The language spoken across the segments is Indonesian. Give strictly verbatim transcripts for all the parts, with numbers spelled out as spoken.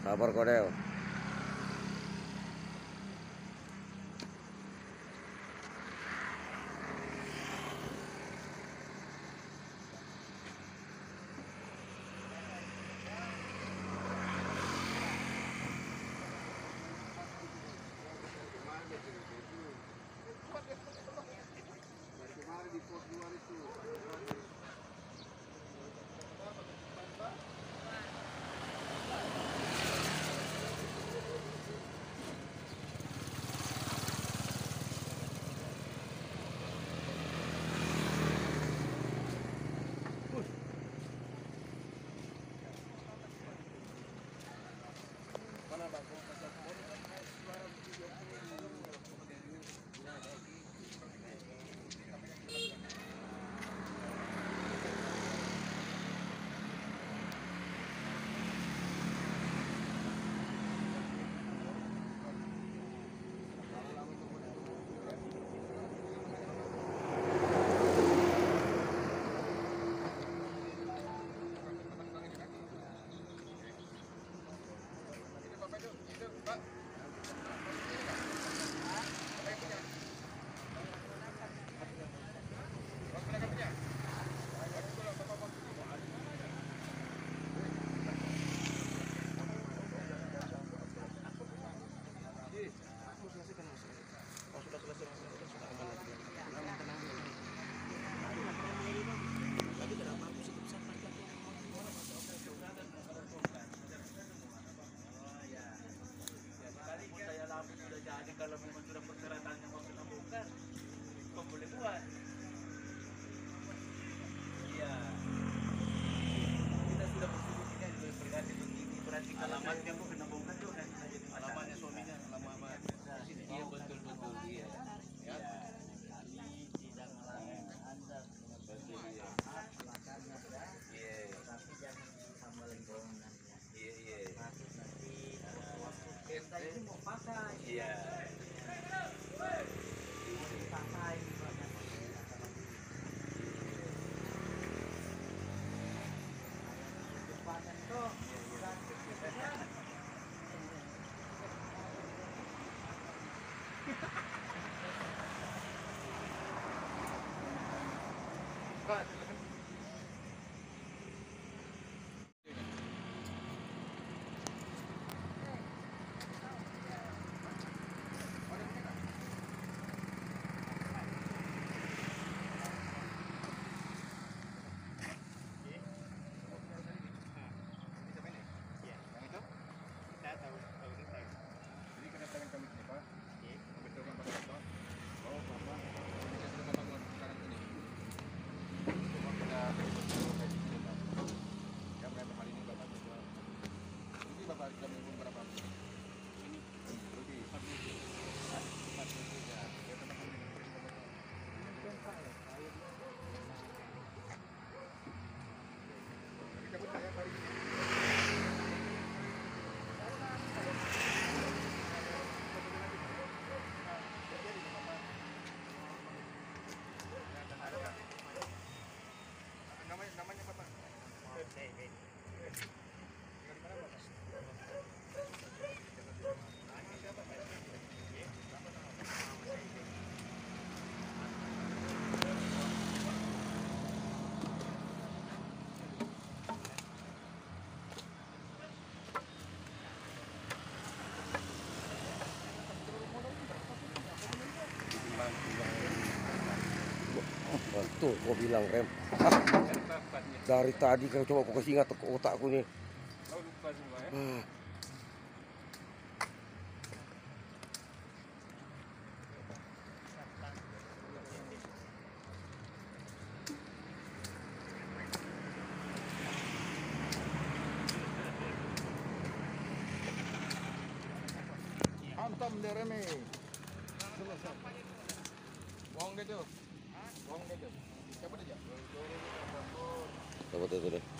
Sabar Kodel. Kalau memang sudah persyaratannya mau kena bongkar, kok boleh buat? Iya. Kita sudah bersetuju kan berganti begini, berarti alamatnya kok kena bongkar tuh kan jadi alamatnya suaminya, alamat sini dia betul-betul dia. Ya. Kami tidak melarang Anda betul ya. Silakan ada. Iya. Tapi jangan ditambah lingkungan. Iya iya. Takut nanti kita ini mau pakai. Iya. Pakai banyak panen tuh. Tuh, gua bilang rem. Ah, dari tadi kan coba aku kasih ingat ke otakku nih. Ah. Hantam dia reme. Bohong dia tuh. Bohong dia tuh. Siapa dia? Coba itu deh.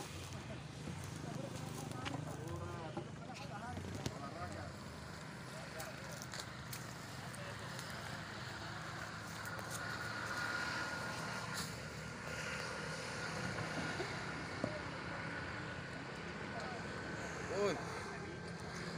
Oi.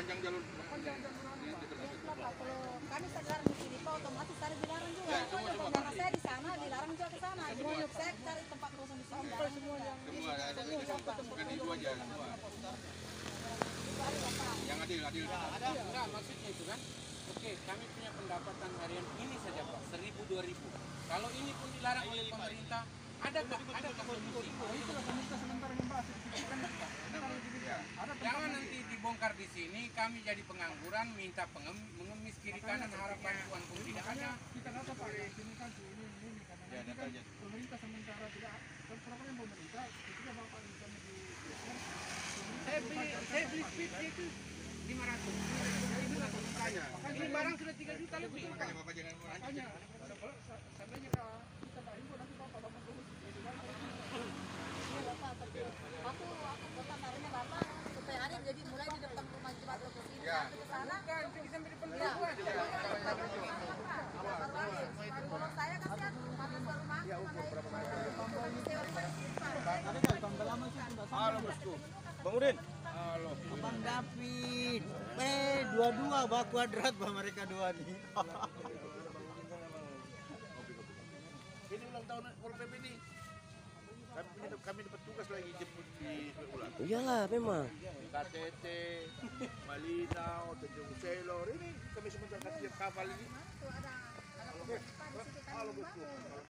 Perpanjang jalur. Iya, Pak. Kalau kami dilarang di sini, Pak, otomatis saya dilarang juga. Karena saya di sana, dilarang juga ke sana. Jadi saya cari tempat kosong di sini. Semuanya. Semua ada. Bukan di dua aja semua. Yang adil, adil. Ada enggak maksudnya itu kan? Oke, kami punya pendapatan harian ini saja Pak, seribu dua ribu. Kalau ini pun dilarang oleh pemerintah, ada ada solusi. Jangan nanti dibongkar di sini, kami jadi pengangguran, minta pengem- mengemis kiri kanan harapan Tuhan pun tidak ada. Kita dapat Pak, di sini kan ini ini karena Ya, ini data kan aja. pemerintah sementara tidak program pemerintah ketika Bapak misalnya di Saya beli, saya beli speed itu lima ratus. Ini barang sudah tiga juta lebih. Makanya Bapak jangan mau lanjut. makanya seandainya kalau kita tak impor nanti Bapak Bapak terus Iya, Bapak. Tapi aku aku Bapak taruhnya Bapak supaya ada jadi mulai di depan rumah Jumat ke sini, Ya. ke sana. Kan pergi sampai depan Iya. rumah. Kalau saya kasihan mana ke rumah, mana Halo bosku. Bang Udin. Abang David, eh dua-dua bak kuadrat bah mereka dua nih. Ini ulang tahun Pol P P ini. Kami punya kami dapat tugas lagi jemput di ulang. Iyalah memang. K T T, Malinau, Tanjung Selor. Ini kami sebentar kasih kapal ini. ada ada